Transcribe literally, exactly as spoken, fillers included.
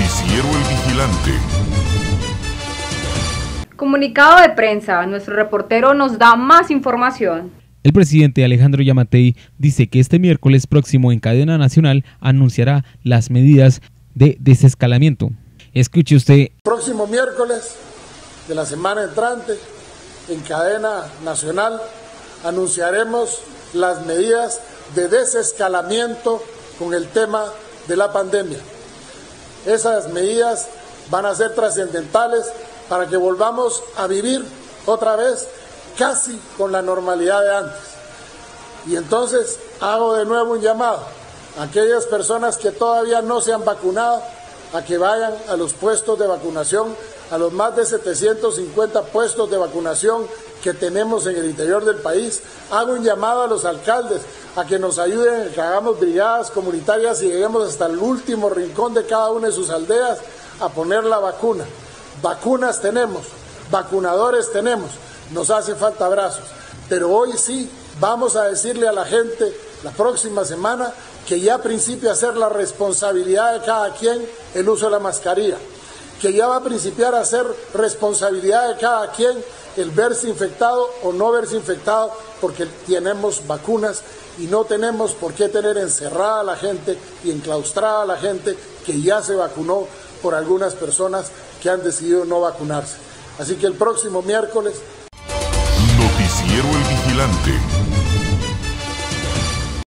Noticiero El Vigilante. Comunicado de prensa, nuestro reportero nos da más información. El presidente Alejandro Yamatei dice que este miércoles próximo en cadena nacional anunciará las medidas de desescalamiento. Escuche usted. Próximo miércoles de la semana entrante, en cadena nacional, anunciaremos las medidas de desescalamiento con el tema de la pandemia. Esas medidas van a ser trascendentales para que volvamos a vivir otra vez casi con la normalidad de antes. Y entonces hago de nuevo un llamado a aquellas personas que todavía no se han vacunado a que vayan a los puestos de vacunación, a los más de setecientos cincuenta puestos de vacunación que tenemos en el interior del país. Hago un llamado a los alcaldes a que nos ayuden, a que hagamos brigadas comunitarias y lleguemos hasta el último rincón de cada una de sus aldeas a poner la vacuna. Vacunas tenemos, vacunadores tenemos, nos hace falta brazos, pero hoy sí vamos a decirle a la gente la próxima semana que ya principia a ser la responsabilidad de cada quien el uso de la mascarilla, que ya va a principiar a ser responsabilidad de cada quien el verse infectado o no verse infectado, porque tenemos vacunas y no tenemos por qué tener encerrada a la gente y enclaustrada a la gente que ya se vacunó por algunas personas que han decidido no vacunarse. Así que el próximo miércoles... Noticiero El Vigilante.